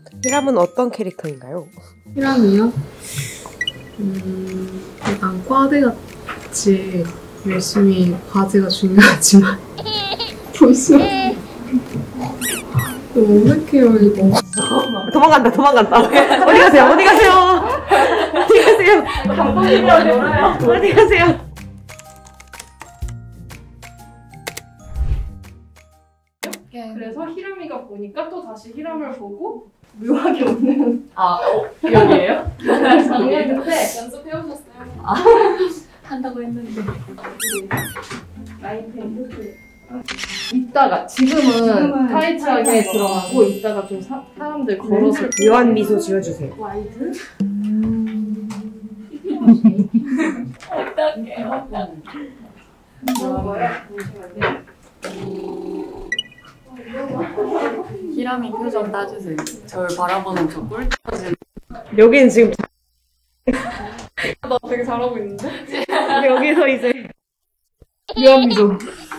히람은 어떤 캐릭터인가요? 히람이요? 약간 과대같이 열심히 과제가 중요하지만 보시면 어색해요 이거. 도망간다. 어디 가세요? 어디 가세요? 감독님이랑 놀아요. 어디 가세요? 그래서 히람이가 보니까 또 다시 히람을 보고 묘하게 웃는 연이에요? 장면인데 연습해오셨어요? 한다고 했는데 라인펜 이따가 지금은 타이트하게 들어가고 이따가 좀 사람들 걸어서 묘한 미소 지어주세요. 와이드 히람이 표정 따주세요. 저를 바라보는 저 꿀 터진. 여기는 지금 나 되게 잘하고 있는데? 여기서 이제 묘한 미소.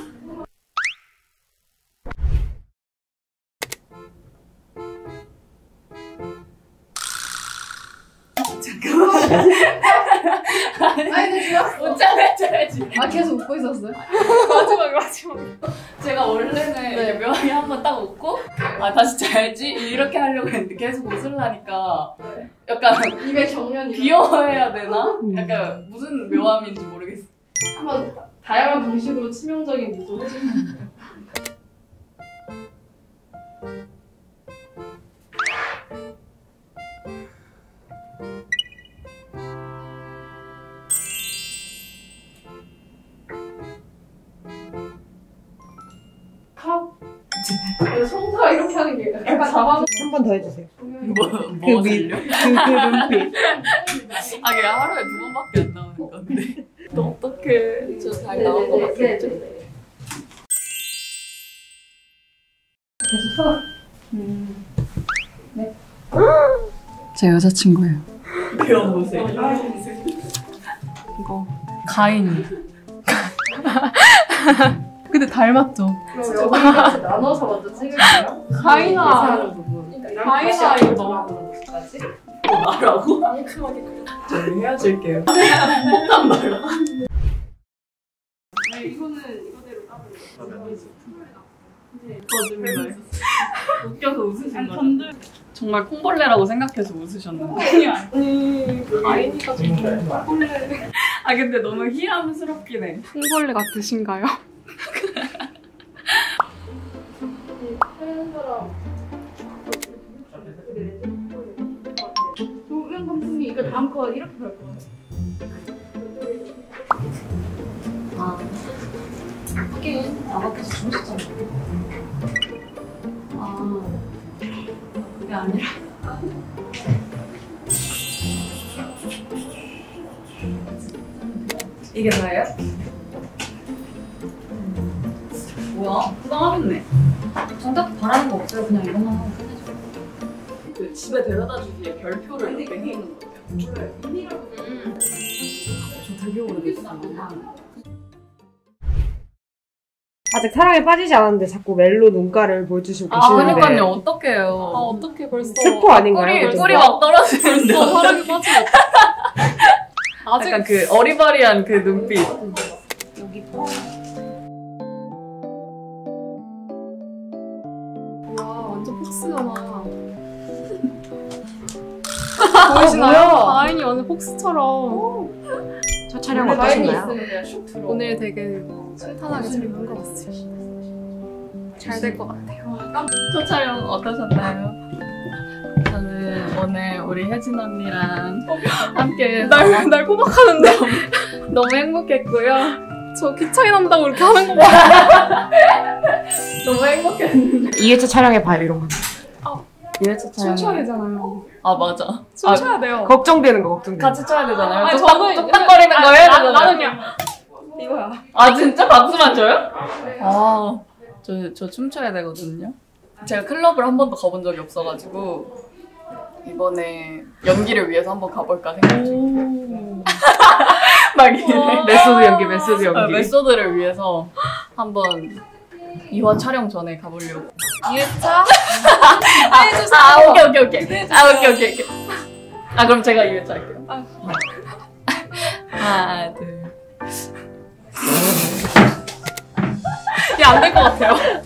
웃자 해줘야지. 계속 웃고 있었어요? 마지막에. 제가 원래는 이렇게 묘하게 한번 딱 웃고 다시 자야지 이렇게 하려고 했는데 계속 웃으려니까 약간 입에 정면이 귀여워해야 되나? 약간 무슨 묘함인지 모르겠어. 한번 다양한 방식으로 치명적인 미소 해주세요. 성사 이렇게 하는 게 약간 잡아놓은 한 번 더 해주세요. 뭐 그 살려? 눈빛. 그게 하루에 2번밖에 안 나오는 건데. 너 어떡해. 저 잘 나온 거 같겠죠? 네. 제 여자친구예요. 배워보세요. 이거 가인. 근데 닮았죠? 그럼 여기 같이 나눠서 먼저 찍을게요. 가인아. 가인아 이거 너무 까지 나라고? 저희 헤어질게요. 폭탄 말라. 이거는 이거대로 까버려. 거짓말. 웃겨서 웃으신 거예요? 정말 콩벌레라고 생각해서 웃으셨는데. 아니, 가인이가 좀 콩벌레. 근데 너무 희함스럽긴 해. 콩벌레 같으신가요? 하는 사람. 조연 감독님 이거 다음 거 이렇게 할 거예요. 하긴 나밖에서 주무셨잖아. 그게 아니라. 이게 다예요? 뭐야? 부당하겠네. 정작 바라는 거 없어요. 그냥 이것만 하고 끝내줘. 그 집에 데려다 주기에 별표를 이렇게 해놓는 거예요. 저 되게 오래됐어요. 아직 사랑에 빠지지 않았는데 자꾸 멜로 눈가를 보여주시고 계시는데. 그러니까요. 어떡해요. 어떻게 벌써 스포 아닌가요? 꿀이 막 떨어지는데. 사랑에 빠지면 아직 약간 그 어리바리한 그 눈빛. 여기 와 완전 폭스잖아. 뭐야? 보이시나요? 가인이 완전 폭스처럼. 첫 촬영 가인이 어떠셨나요? 있으면 그냥 슉 들어. 오늘 되게 순탄하게 재밌는 것 같아요. 잘 될 것 같아요. 첫 촬영 어떠셨나요? 저는 오늘 우리 혜진 언니랑 함께 날 포박하는데 너무 행복했고요. 저 기차에 난다고 이렇게 하는 거 봐. 너무 행복했는데. 2회차 촬영해봐요 이런 거. 2회차 촬영. 춤춰야 되잖아요. 맞아. 춤춰야 돼요. 걱정되는 거 걱정되는 거. 같이 춰야 되잖아요. 아니, 저는 뚝딱거리는 거 해야 되잖아요. 나는 그냥 이거야. 진짜 박수만 줘요? 저 춤춰야 되거든요. 제가 클럽을 한 번도 가본 적이 없어가지고 이번에 연기를 위해서 한번 가볼까 생각 중이에요. 막 이래. 메소드 연기, 메소드 연기. 메소드를 위해서 한번 2화 촬영 전에 가보려고. 2회차? 오케이. 아, 그럼 제가 2회차 할게요. 하나, 둘. 야, 안 될 것 같아요.